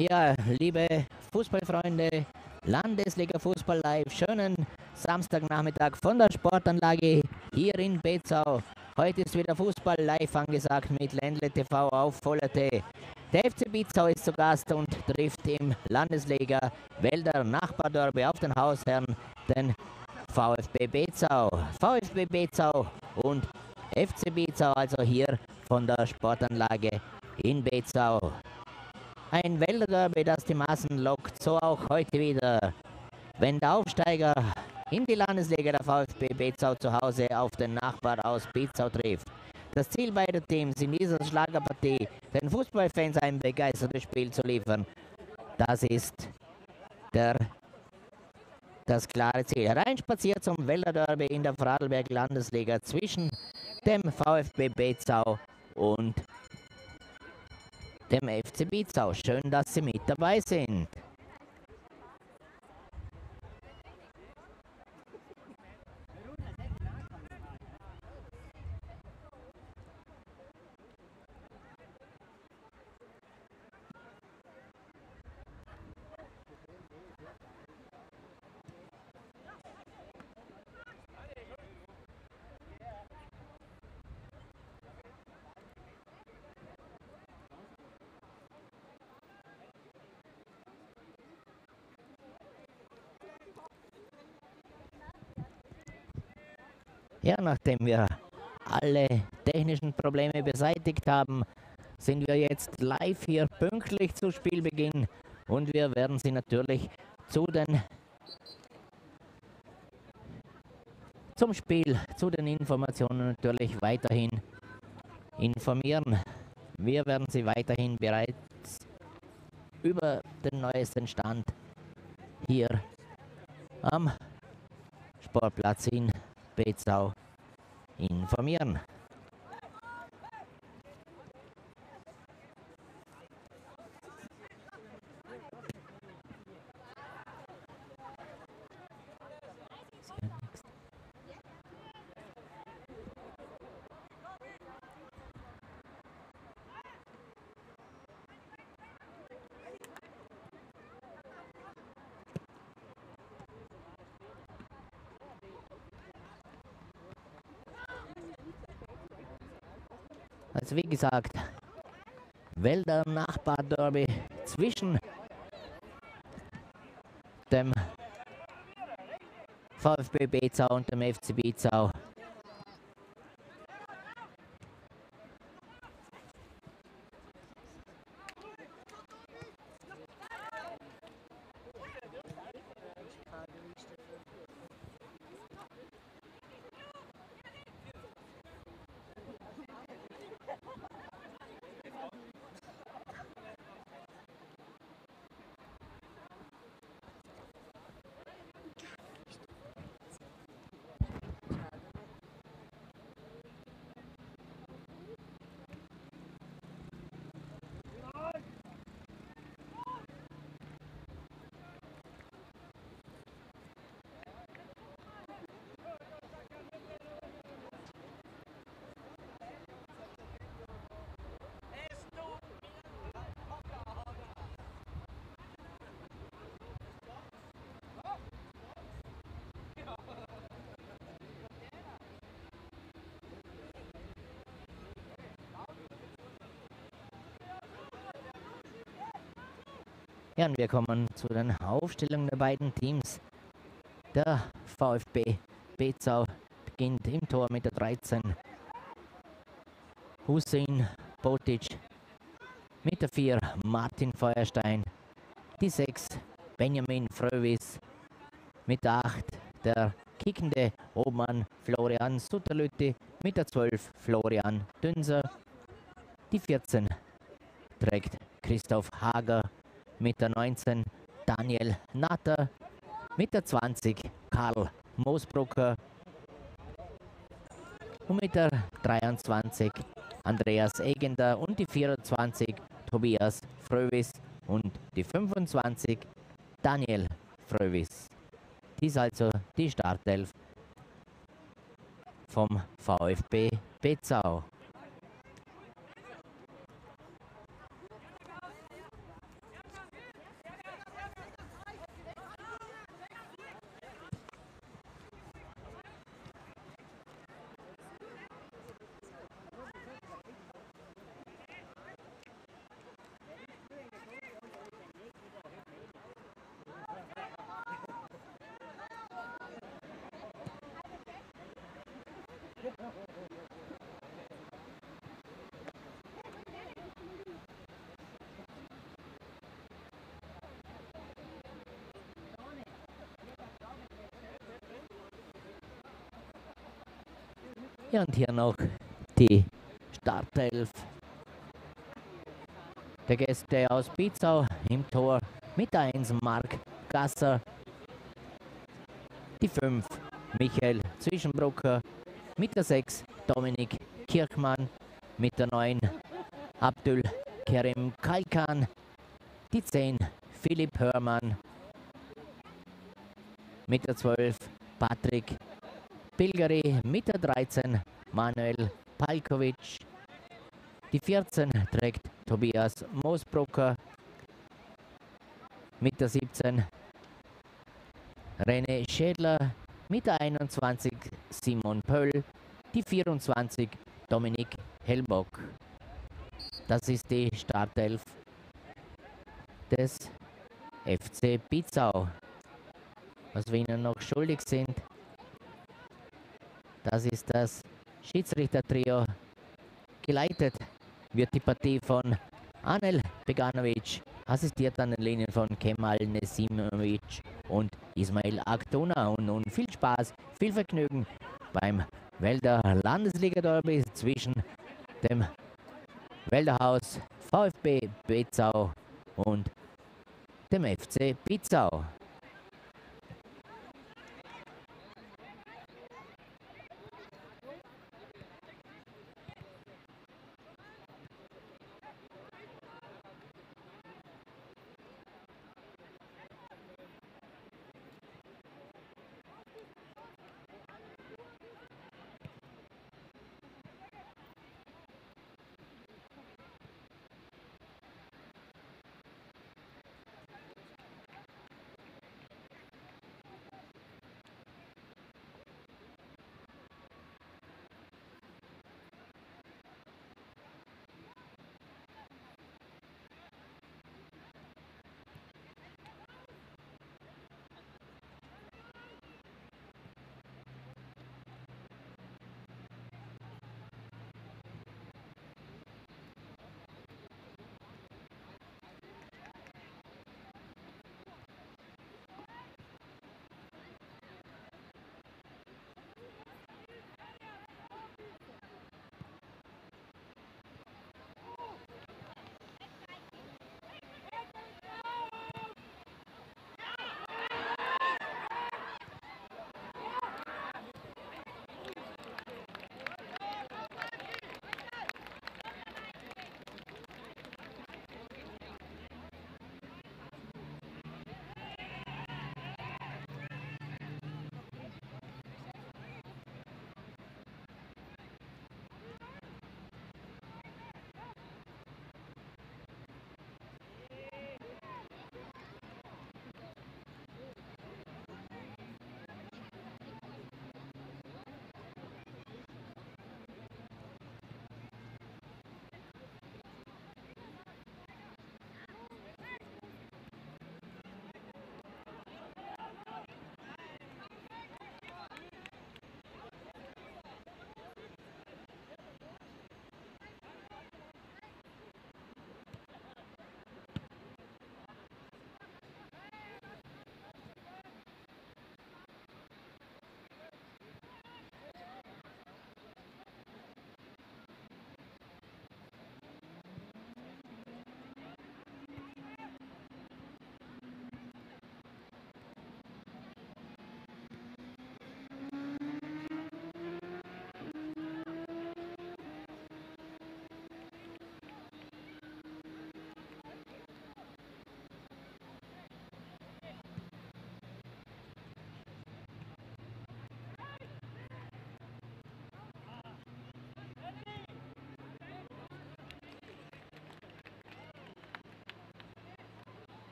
Ja, liebe Fußballfreunde, Landesliga Fußball Live, schönen Samstagnachmittag von der Sportanlage hier in Bezau. Heute ist wieder Fußball live angesagt mit Ländle TV auf Voller T. Der FC Bezau ist zu Gast und trifft im Landesliga Wälder Nachbarderby auf den Hausherrn, den VfB Bezau. VfB Bezau und FC Bezau, also hier von der Sportanlage in Bezau. Ein Wälderderby, das die Massen lockt, so auch heute wieder. Wenn der Aufsteiger in die Landesliga, der VfB Bezau, zu Hause auf den Nachbar aus Bezau trifft. Das Ziel beider Teams in dieser Schlagerpartie, den Fußballfans ein begeistertes Spiel zu liefern, das ist das klare Ziel. Hereinspaziert zum Wälderderby in der Vorarlberg Landesliga zwischen dem VfB Bezau und dem FC Bezau. Schön, dass Sie mit dabei sind. Ja, nachdem wir alle technischen Probleme beseitigt haben, sind wir jetzt live hier pünktlich zu Spielbeginn und wir werden Sie natürlich zum Spiel, zu den Informationen natürlich weiterhin informieren. Wir werden Sie weiterhin bereits über den neuesten Stand hier am Sportplatz in Bezau informieren. Also wie gesagt, Wälder Nachbarderby zwischen dem VfB Bezau und dem FC Bezau. Ja, und wir kommen zu den Aufstellungen der beiden Teams. Der VfB Bezau beginnt im Tor mit der 13 Hussein Botic, mit der 4 Martin Feuerstein, die 6 Benjamin Fröwis, mit der 8 der kickende Obmann Florian Sutterlütti, mit der 12 Florian Dünser, die 14 trägt Christoph Hager, mit der 19 Daniel Natter, mit der 20 Karl Moosbrucker und mit der 23 Andreas Egender und die 24 Tobias Fröwis und die 25 Daniel Fröwis. Dies also die Startelf vom VfB Bezau. Ja, und hier noch die Startelf der Gäste aus Pizau im Tor mit der 1 Mark Gasser, die 5 Michael Zwischenbrucker, mit der 6 Dominik Kirchmann, mit der 9 Abdul Kerim Kalkan, die 10 Philipp Hörmann, mit der 12 Patrick Pilgeri, mit der 13 Manuel Palkovic, die 14 trägt Tobias Moosbrucker, mit der 17 René Schädler, mit der 21 Simon Pöll, die 24 Dominik Hellbock. Das ist die Startelf des FC Pizau. Was wir Ihnen noch schuldig sind, das ist das Schiedsrichtertrio. Geleitet wird die Partie von Anel Beganovic, assistiert an den Linien von Kemal Nesimovic und Ismail Aktuna. Und nun viel Spaß, viel Vergnügen beim Wälder Landesliga-Derby zwischen dem Wälderhaus VfB Bezau und dem FC Pizau.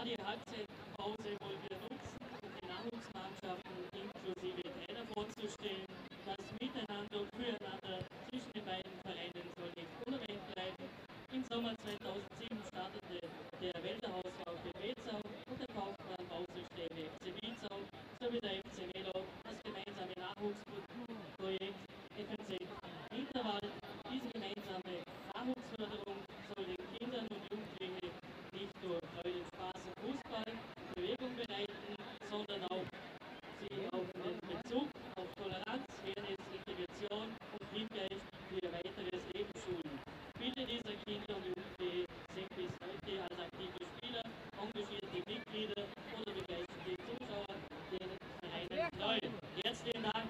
die Halbzeitpause wollen wir nutzen, um die Nachwuchsmannschaften inklusive Trainer vorzustellen. Das Miteinander und Füreinander zwischen den beiden Vereinen soll nicht unerwähnt bleiben. Im Sommer 2007 startete der Wälderhaus VfB Bezau und der Kaufmann Bausystem FC Wiezau sowie der FC Melo das gemeinsame Nachwuchsprojekt FNZ Intervall. Diese gemeinsame Nachwuchsförderung soll den Kindern und Jugendlichen nicht nur Freude, Spaß und Fußball, Bewegung bereiten, sondern auch sie auf den Bezug auf Toleranz, Fairness, Integration und Teamgeist für ihr weiteres Leben schulen. Viele dieser Kinder und Jugendliche sind bis heute als aktive Spieler, engagierte Mitglieder oder begeisterte Zuschauer den Vereinen treu. Herzlichen Dank!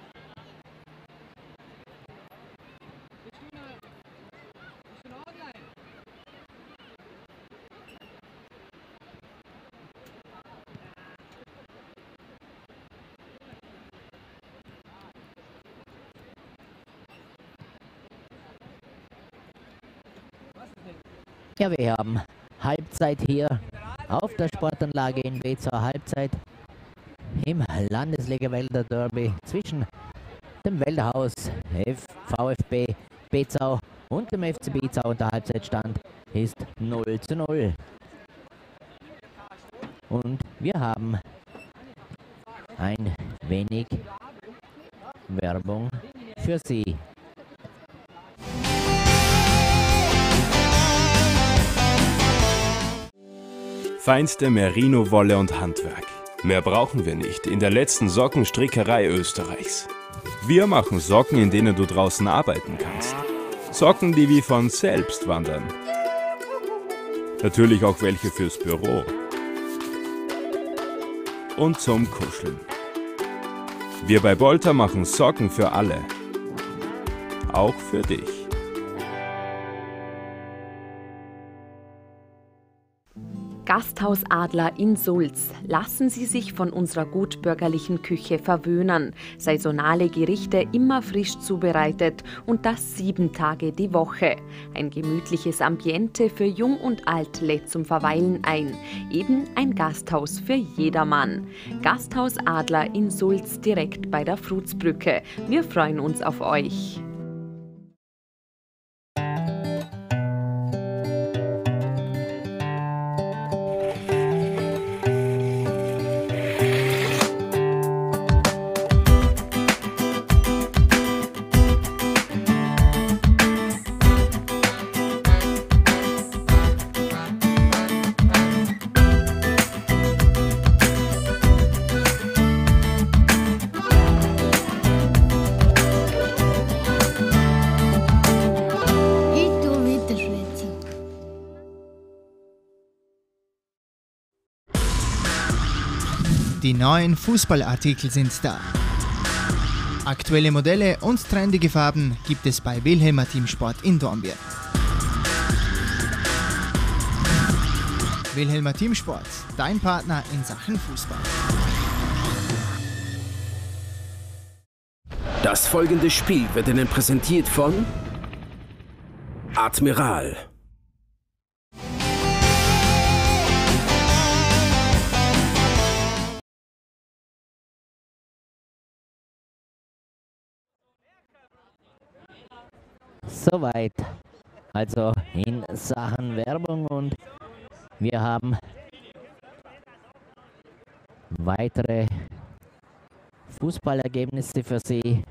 Ja, wir haben Halbzeit hier auf der Sportanlage in Bezau. Halbzeit im Landesliga Wälder Derby zwischen dem Wälderhaus VfB Bezau und dem FC Bezau. Und der Halbzeitstand ist 0:0. Und wir haben ein wenig Werbung für Sie. Feinste Merino-Wolle und Handwerk. Mehr brauchen wir nicht in der letzten Sockenstrickerei Österreichs. Wir machen Socken, in denen du draußen arbeiten kannst. Socken, die wie von selbst wandern. Natürlich auch welche fürs Büro. Und zum Kuscheln. Wir bei Bolter machen Socken für alle. Auch für dich. Gasthaus Adler in Sulz. Lassen Sie sich von unserer gutbürgerlichen Küche verwöhnen. Saisonale Gerichte immer frisch zubereitet und das 7 Tage die Woche. Ein gemütliches Ambiente für Jung und Alt lädt zum Verweilen ein. Eben ein Gasthaus für jedermann. Gasthaus Adler in Sulz direkt bei der Frutsbrücke. Wir freuen uns auf euch. Die neuen Fußballartikel sind da. Aktuelle Modelle und trendige Farben gibt es bei Wilhelmer Teamsport in Dornbirn. Wilhelmer Teamsport, dein Partner in Sachen Fußball. Das folgende Spiel wird Ihnen präsentiert von Admiral. Soweit also in Sachen Werbung, und wir haben weitere Fußballergebnisse für Sie.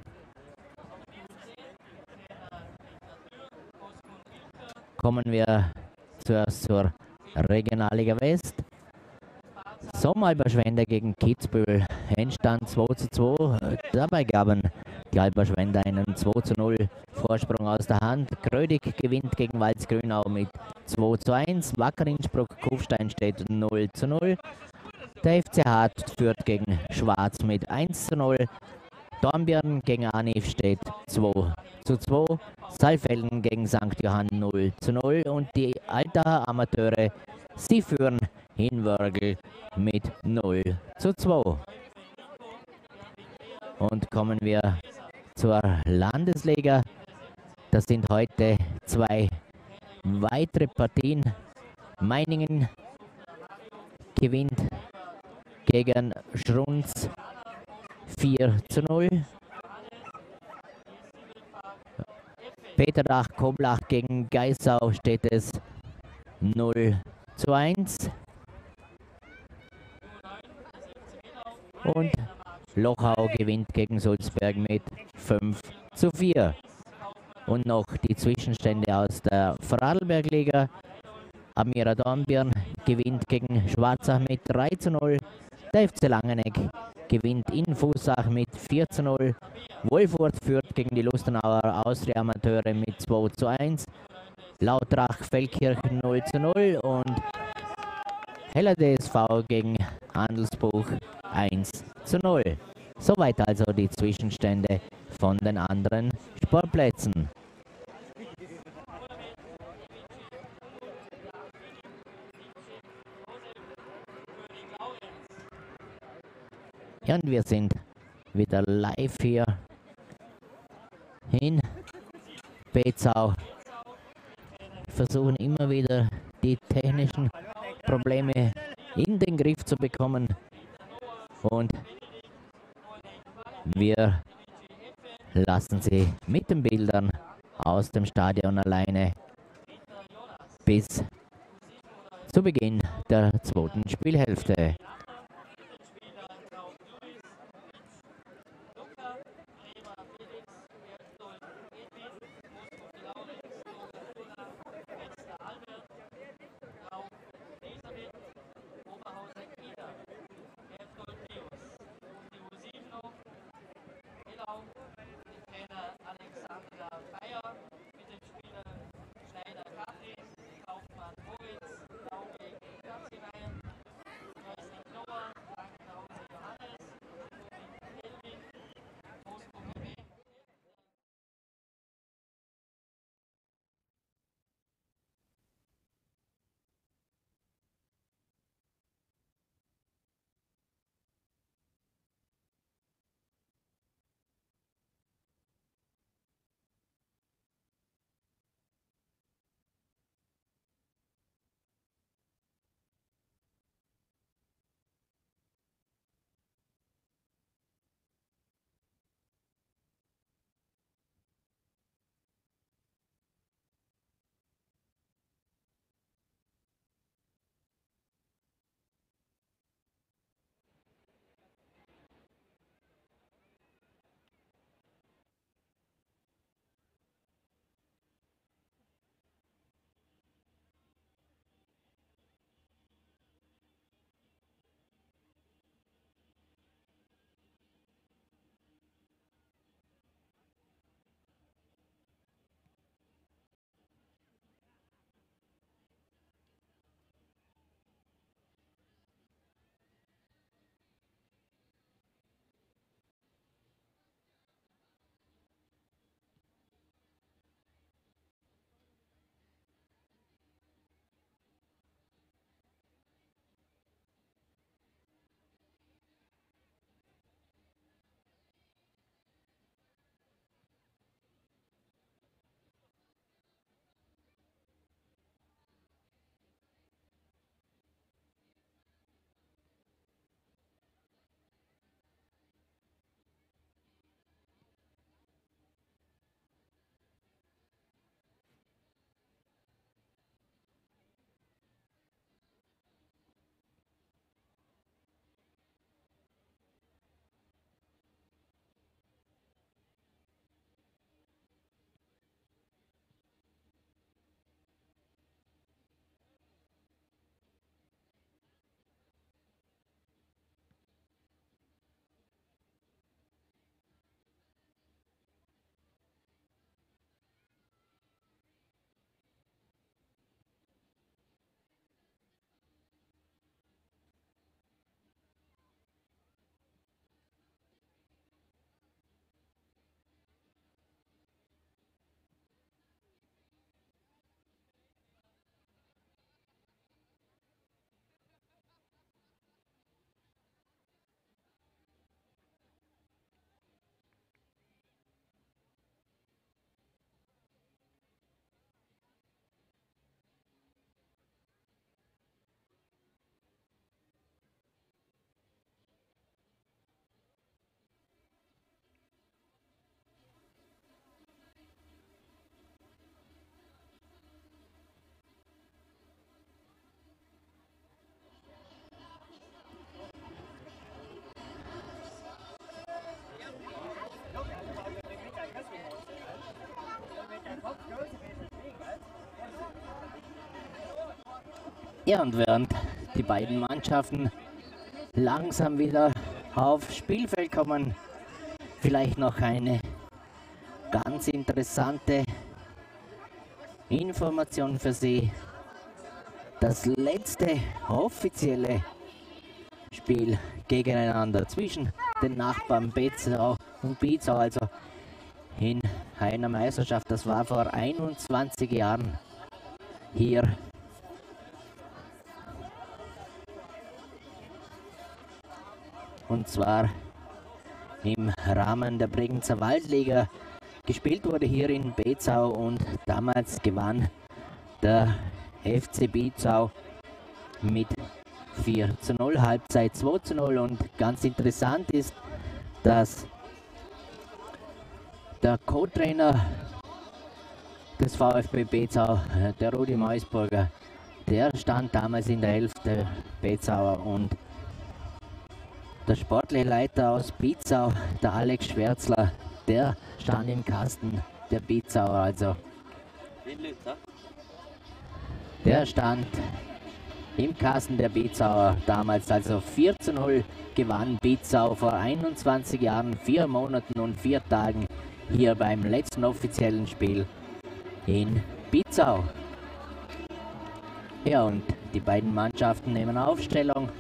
Kommen wir zuerst zur Regionalliga West. Sommalberschwender gegen Kitzbühel, Endstand 2:2. Dabei gaben die Alberschwender einen 2:0 Vorsprung aus der Hand. Grödig gewinnt gegen Waldsgrünau mit 2:1. Wacker Innsbruck-Kufstein steht 0:0. Der FC Hart führt gegen Schwarz mit 1:0. Dornbirn gegen Arniv steht 2:2. Saalfelden gegen St. Johann 0:0. Und die Altacher Amateure, sie führen in Wörgl mit 0:2. Und kommen wir zur Landesliga. Das sind heute 2 weitere Partien. Meiningen gewinnt gegen Schrunz 4:0. Peterdach-Koblach gegen Geisau steht es 0:1. Und Lochau gewinnt gegen Sulzberg mit 5:4. Und noch die Zwischenstände aus der Vorarlberg-Liga. Amira Dornbirn gewinnt gegen Schwarzach mit 3:0. Der FC Langeneck gewinnt in Fußach mit 4:0. Wolfurt führt gegen die Lustenauer Austria Amateure mit 2:1. Lautrach-Feldkirchen 0:0 und Heller DSV gegen Handelsbuch 1:0. Soweit also die Zwischenstände von den anderen Sportplätzen. Ja, und wir sind wieder live hier in Bezau. Versuchen immer wieder die technischen Probleme in den Griff zu bekommen. Und wir lassen Sie mit den Bildern aus dem Stadion alleine bis zu Beginn der zweiten Spielhälfte. Ja, und während die beiden Mannschaften langsam wieder aufs Spielfeld kommen, vielleicht noch eine ganz interessante Information für Sie. Das letzte offizielle Spiel gegeneinander zwischen den Nachbarn Bezau und Bizau, also in einer Meisterschaft, das war vor 21 Jahren hier. Und zwar im Rahmen der Bregenzer Waldliga. Gespielt wurde hier in Bezau und damals gewann der FC Bizau mit 4:0, Halbzeit 2:0. Und ganz interessant ist, dass der Co-Trainer des VfB Bezau, der Rudi Meusburger, der stand damals in der 11. der Bezauer, und der sportliche Leiter aus Bizau, der Alex Schwärzler, der stand im Kasten der Bizauer, also der stand im Kasten der Bizauer damals, also 4:0 gewann Bizau vor 21 Jahren, 4 Monaten und 4 Tagen hier beim letzten offiziellen Spiel in Bizau. Ja, und die beiden Mannschaften nehmen Aufstellung.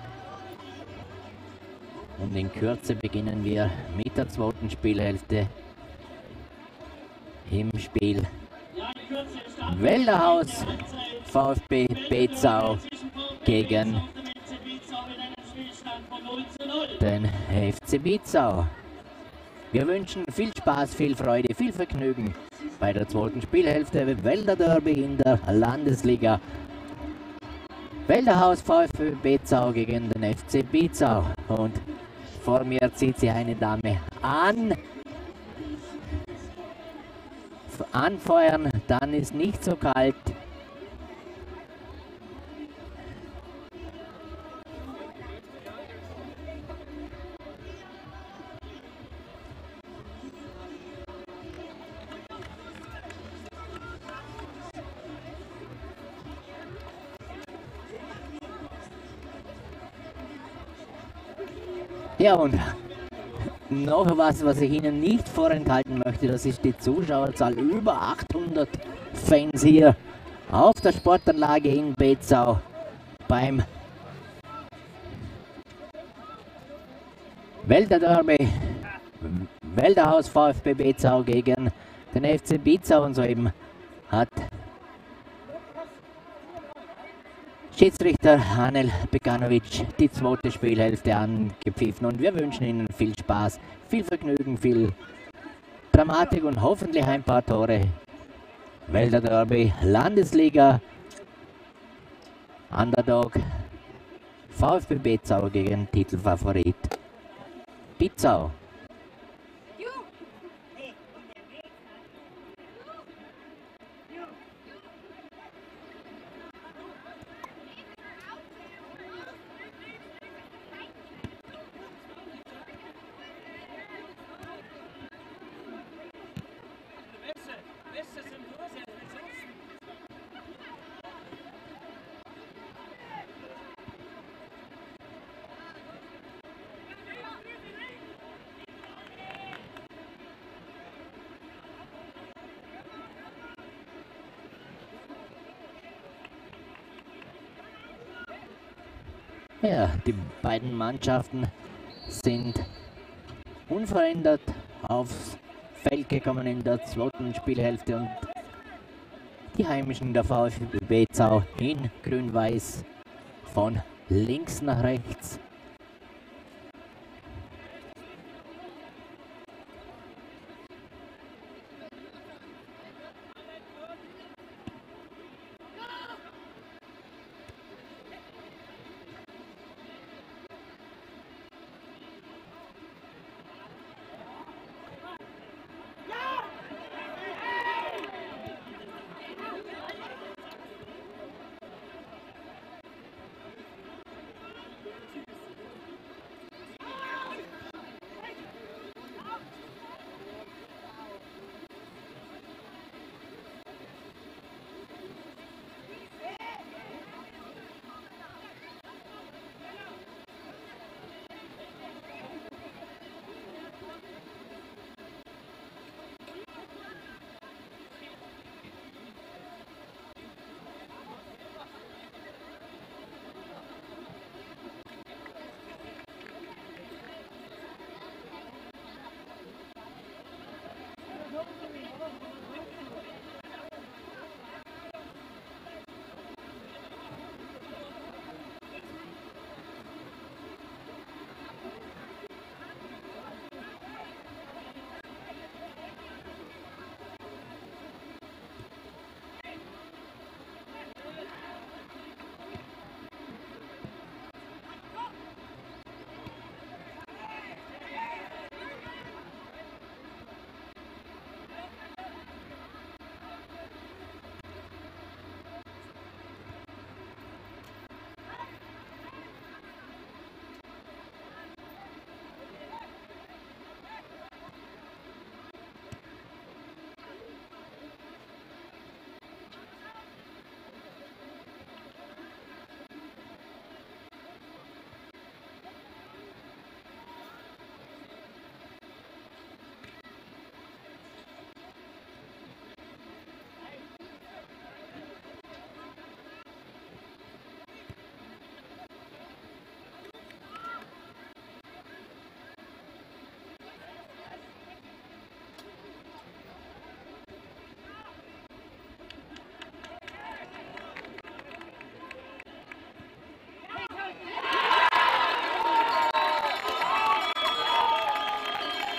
Und in Kürze beginnen wir mit der zweiten Spielhälfte im Spiel Wälderhaus VfB Bezau gegen den FC Bizau. Wir wünschen viel Spaß, viel Freude, viel Vergnügen bei der zweiten Spielhälfte Wälder Derby in der Landesliga. Wälderhaus VfB Bezau gegen den FC Bizau. Und vor mir zieht sich eine Dame an. Anfeuern, dann ist nicht so kalt. Ja, und noch was ich Ihnen nicht vorenthalten möchte, das ist die Zuschauerzahl. Über 800 Fans hier auf der Sportanlage in Bezau beim Wälder Derby. Wälderhaus VfB Bezau gegen den FC Bizau, und soeben hat Schiedsrichter Anel Bekanovic die zweite Spielhälfte angepfiffen, und wir wünschen Ihnen viel Spaß, viel Vergnügen, viel Dramatik und hoffentlich ein paar Tore. Wälder Derby, Landesliga, Underdog, VfB Bezau gegen Titelfavorit Bizau. Ja, die beiden Mannschaften sind unverändert aufs Feld gekommen in der zweiten Spielhälfte, und die Heimischen der VfB Bezau in grün-weiß von links nach rechts.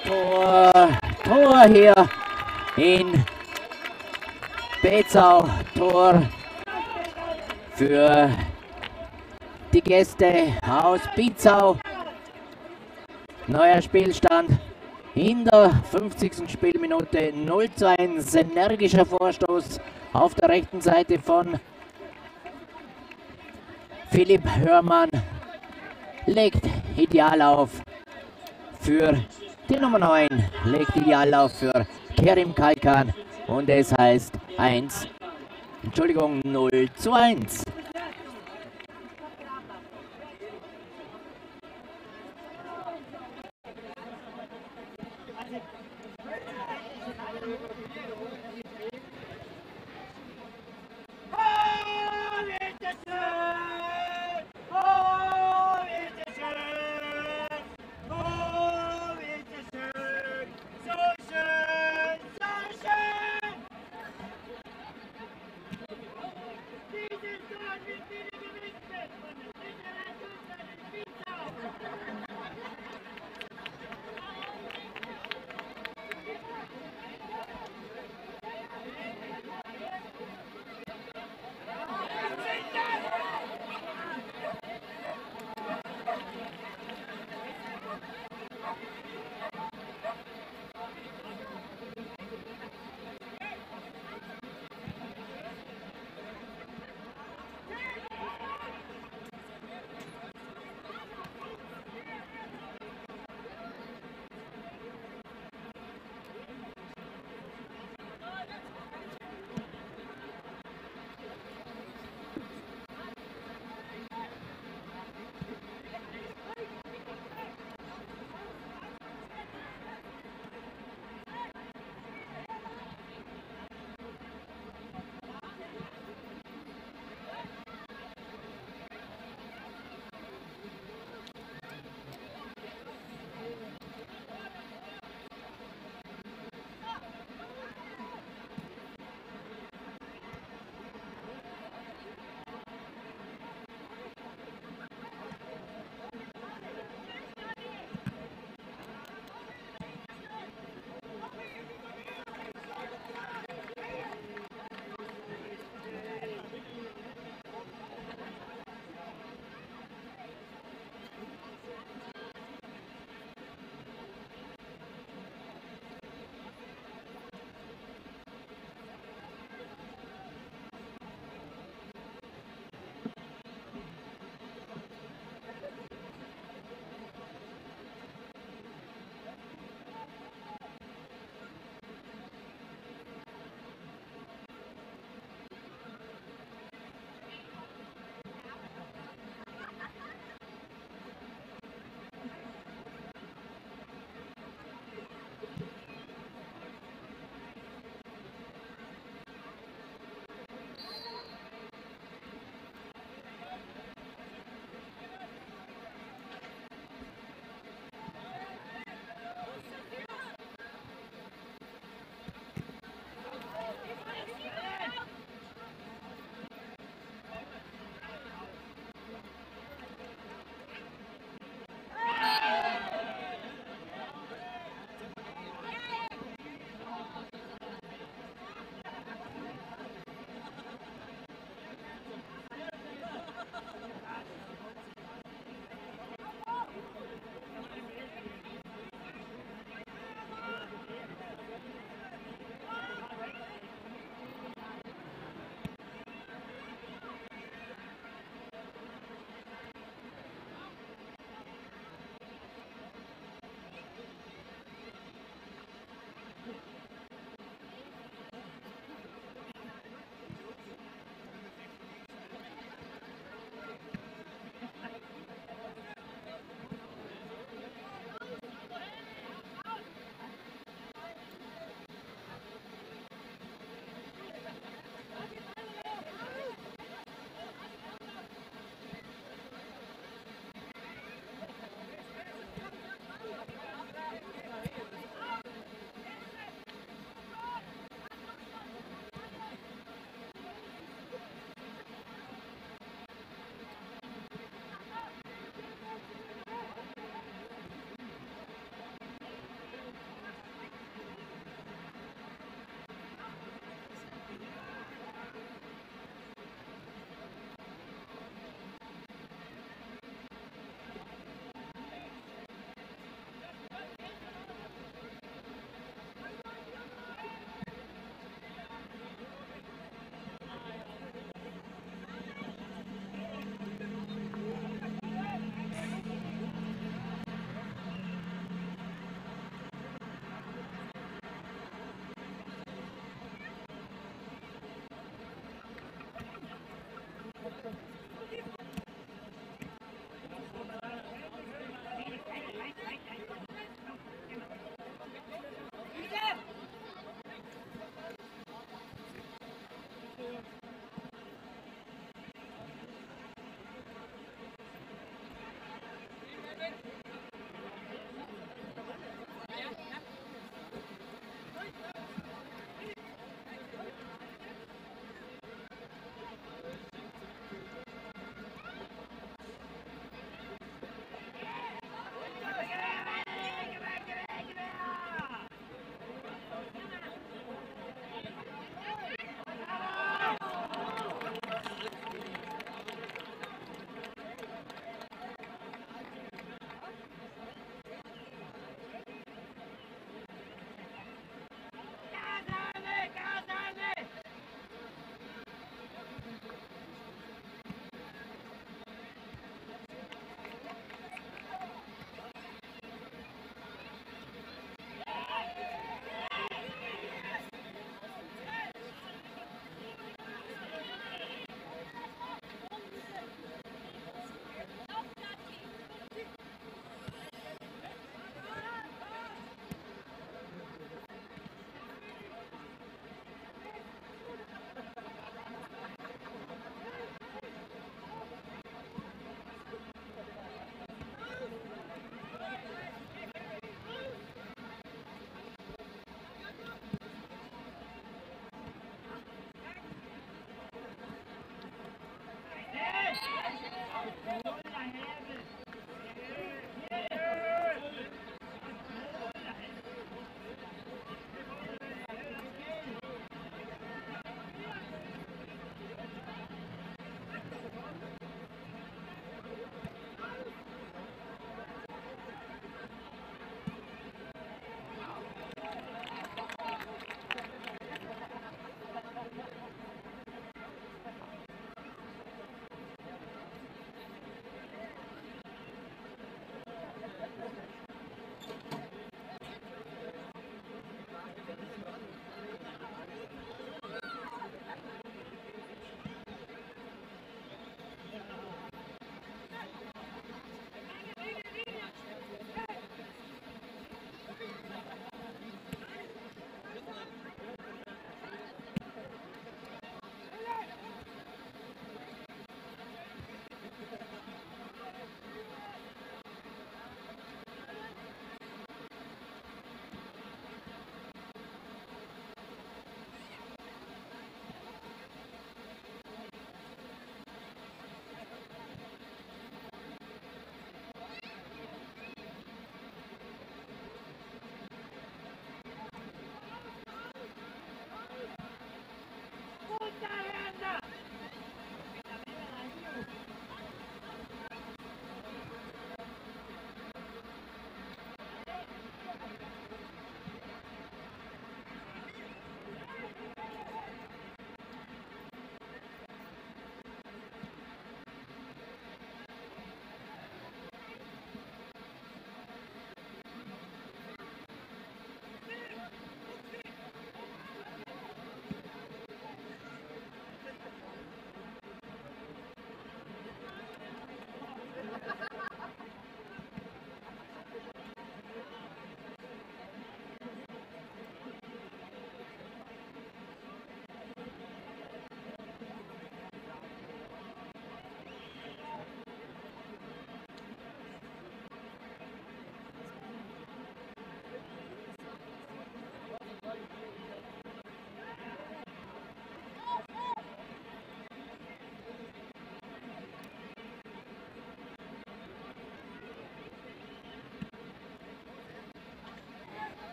Tor hier in Bezau. Tor für die Gäste aus Bizau. Neuer Spielstand in der 50. Spielminute 0:1. Energischer Vorstoß auf der rechten Seite von Philipp Hörmann. Legt ideal auf für die Nummer 9. Legt ideal auf für Kerim Kalkan. Und es heißt 0:1.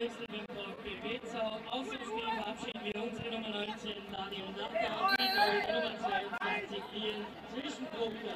Wechsel beim VfB Bezau. Aus dem Spiel verabschieden wir unsere Nummer 19, Daniel Natter, und die Nummer 22, Ian Zwischenbrucker.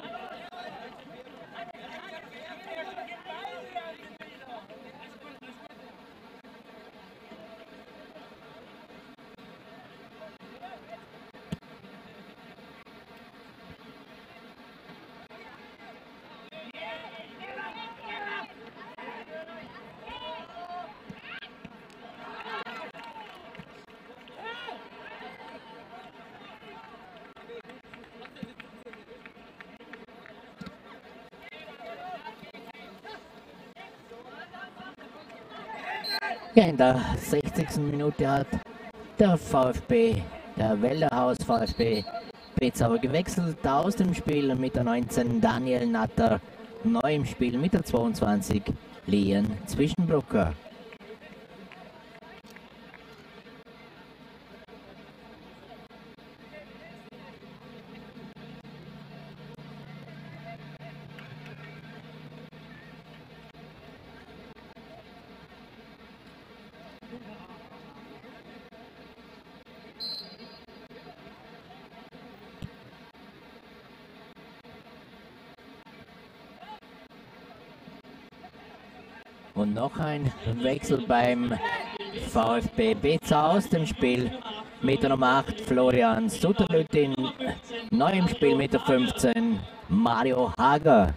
Ja, in der 60. Minute hat der VfB, der Wälderhaus VfB Bezau gewechselt aus dem Spiel mit der 19 Daniel Natter, neu im Spiel mit der 22 Lian Zwischenbrucker. Und noch ein Wechsel beim VfB Bezau aus dem Spiel mit der Nummer 8 Florian Sutterlüttin, neu im Spiel mit der 15 Mario Hager.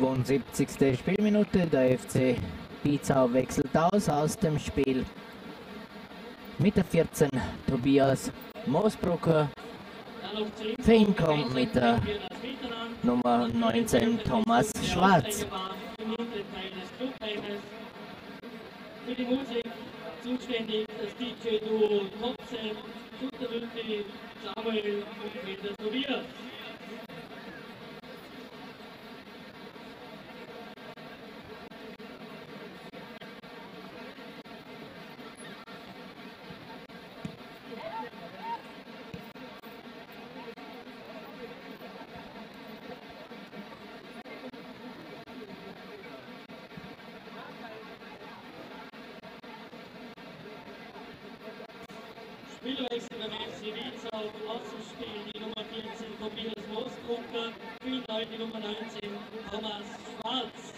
72. Spielminute, der FC Piezau wechselt aus dem Spiel. Mit der 14 Tobias Moosbrucker. Für ihn kommt mit der Nummer 19 Thomas Schwarz. Für die Musik zuständig das DJ-Duo Topsen, Tutterlütti, Samuel und Peter Tobias. Spielwechsel beim FC Piezau, Außenspiel die Nummer 14 Tobias Moosbrucker, für ihn die Nummer 19 Thomas Schwarz.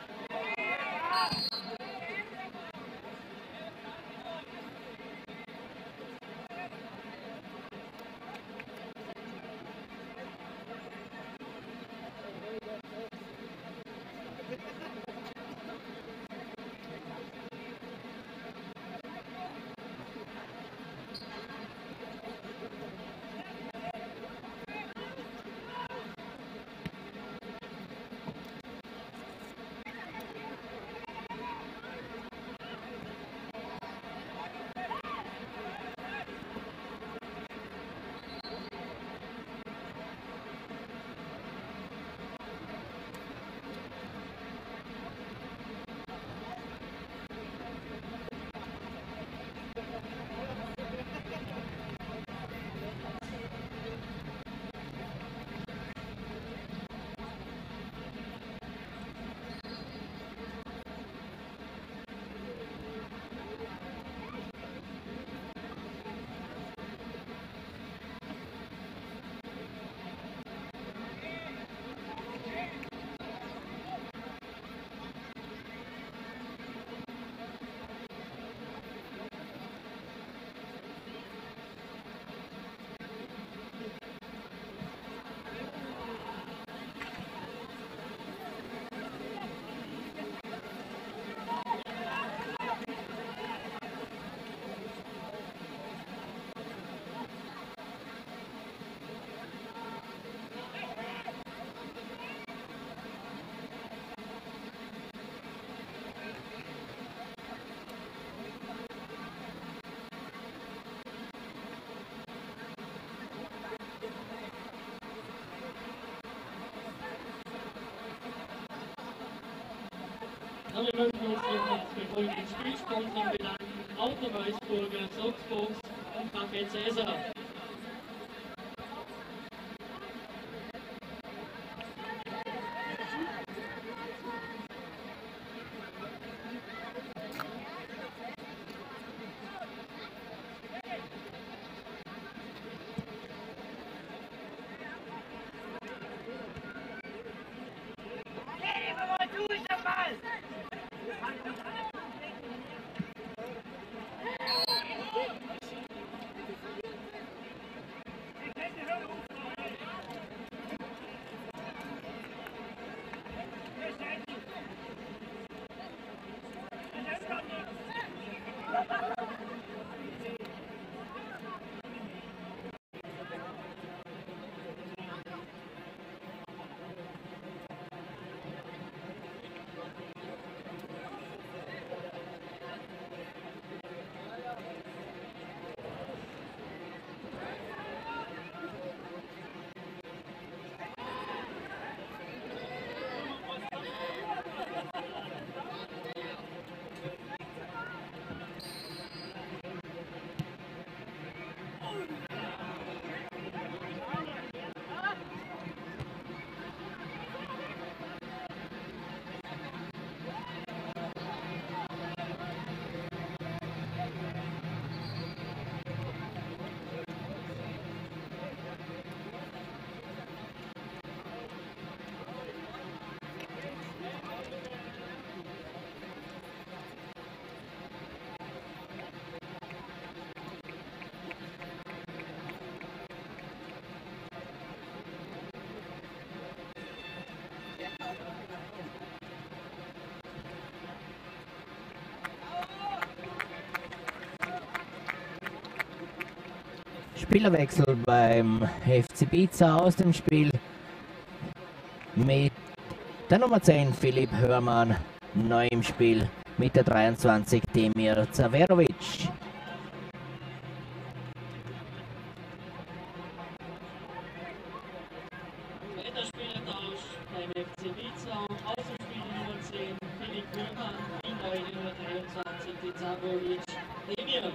Wir möchten uns noch für folgenden Spielsponsoren bedanken: Auto Weißburger, Soxbox und Café Cäsar. Spielerwechsel beim FC Pizza aus dem Spiel mit der Nummer 10 Philipp Hörmann, neu im Spiel mit der 23 Demir Zaverovic. Zweiter Spielertausch beim FC Pizza, aus dem Spiel die Nummer 10 Philipp Hörmann, die neue Nummer 23 die Zaverovic Demir.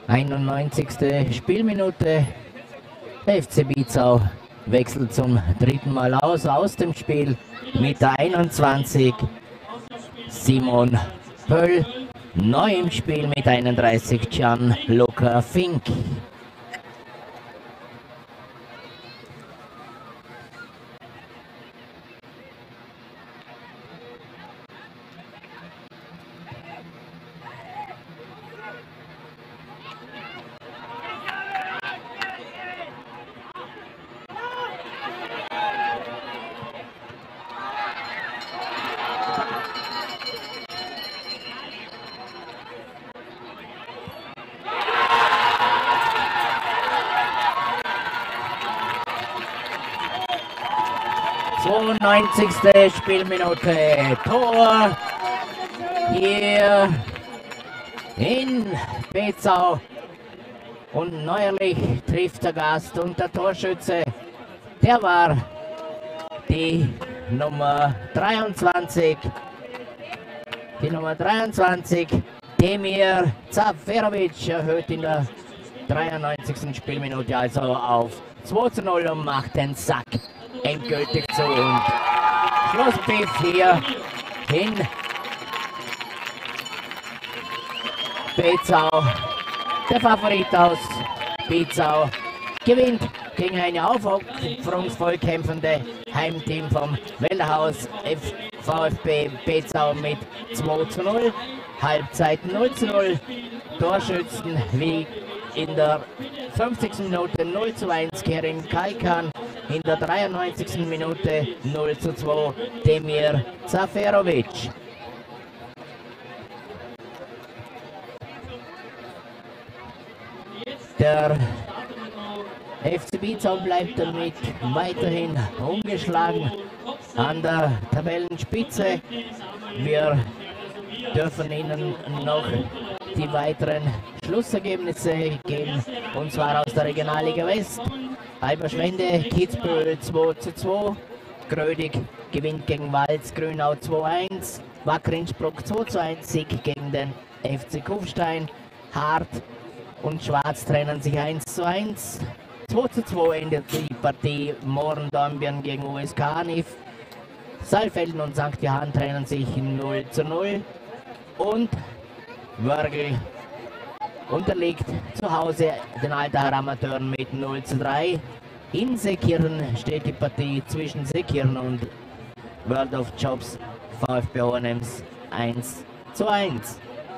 91. Spielminute. FC Bietzau wechselt zum dritten Mal aus dem Spiel mit der 21. Simon Pöll. Neu im Spiel mit 31 Gianluca Fink. Spielminute, Tor hier in Bietzau und neuerlich trifft der Gast und der Torschütze, der war die Nummer 23, Demir Zaferovic erhöht in der 93. Spielminute also auf 2:0 und macht den Sack endgültig zu und Schlusspfiff hier in Bietzau. Der Favorit aus Bietzau gewinnt gegen eine aufopferungsvoll kämpfende Heimteam vom Wellhaus VfB Bietzau mit 2:0. Halbzeit 0:0. Torschützen wie in der 50. Minute 0:1 Kerim Kalkan. In der 93. Minute 0:2 Demir Zaferovic. Der FC Bietzau bleibt damit weiterhin ungeschlagen an der Tabellenspitze. Wir dürfen Ihnen noch die weiteren Schlussergebnisse geben, und zwar aus der Regionalliga West. Halberschwende, Kitzbühel 2:2, Grödig gewinnt gegen Walz Grünau 2:1, Wacker Innsbruck 2:1, Sieg gegen den FC Kufstein, Hart und Schwarz trennen sich 1:1, 2:2 endet die Partie Mohren-Dornbirn gegen USK Hanif, Saalfelden und St. Johann trennen sich 0:0 und Wörgl unterliegt zu Hause den Altacher Amateuren mit 0:3. In Seekirchen steht die Partie zwischen Seekirchen und World of Jobs VfB Hohenems 1:1.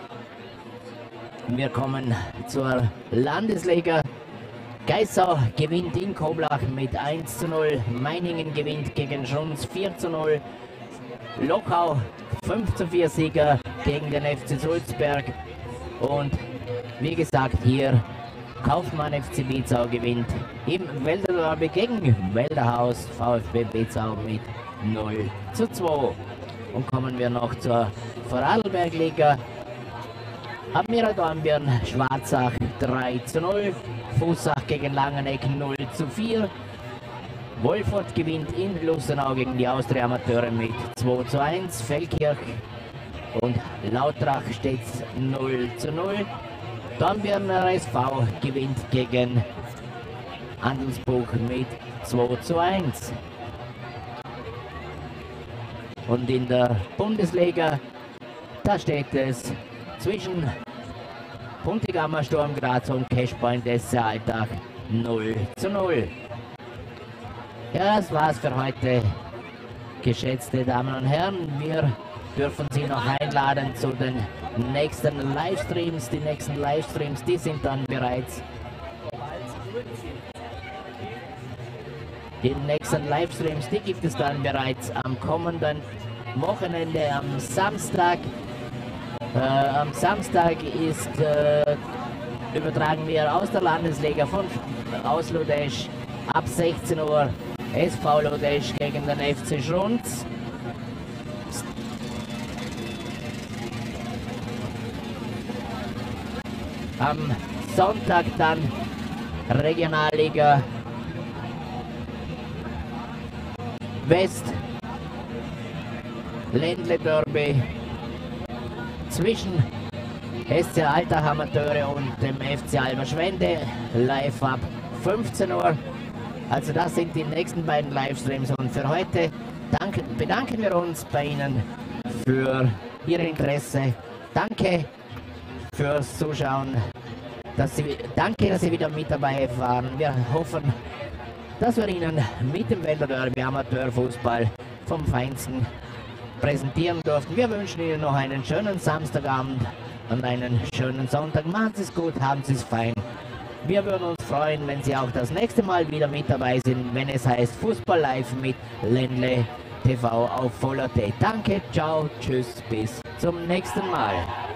Wir kommen zur Landesliga. Geissau gewinnt in Koblach mit 1:0. Meiningen gewinnt gegen Schruns 4:0. Lochau 5:4 Sieger gegen den FC Sulzberg. Und wie gesagt, hier Kaufmann FC Bietzau gewinnt im Wälderderby gegen Wälderhaus VfB Bietzau mit 0:2. Und kommen wir noch zur Vorarlberg-Liga. Admira Dornbirn, Schwarzach 3:0. Fußach gegen Langeneck 0:4. Wolfurt gewinnt in Lustenau gegen die Austria Amateure mit 2:1. Feldkirch und Lautrach steht 0:0. Dornbirner SV gewinnt gegen Andelsbuch mit 2:1. Und in der Bundesliga, da steht es zwischen Puntigammer Sturm Graz und Cashpoint SC Alltag 0:0. Ja, das war's für heute, geschätzte Damen und Herren. Wir dürfen Sie noch einladen zu den nächsten Livestreams. Die nächsten Livestreams, die sind dann bereits. Die nächsten Livestreams, die gibt es dann bereits am kommenden Wochenende, am Samstag. Am Samstag ist übertragen wir aus der Landesliga aus Ludesch ab 16 Uhr SV Ludesch gegen den FC Schruns. Am Sonntag dann Regionalliga West, Ländle Derby zwischen SC Altach Amateure und dem FC Alberschwende live ab 15 Uhr. Also das sind die nächsten beiden Livestreams und für heute bedanken wir uns bei Ihnen für Ihr Interesse. Danke fürs Zuschauen. Danke, dass Sie wieder mit dabei waren. Wir hoffen, dass wir Ihnen mit dem Wälder Derby Amateurfußball vom Feinsten präsentieren durften. Wir wünschen Ihnen noch einen schönen Samstagabend und einen schönen Sonntag. Machen Sie es gut, haben Sie es fein. Wir würden uns freuen, wenn Sie auch das nächste Mal wieder mit dabei sind, wenn es heißt Fußball live mit Ländle TV auf Voll.at. Danke, ciao, tschüss, bis zum nächsten Mal.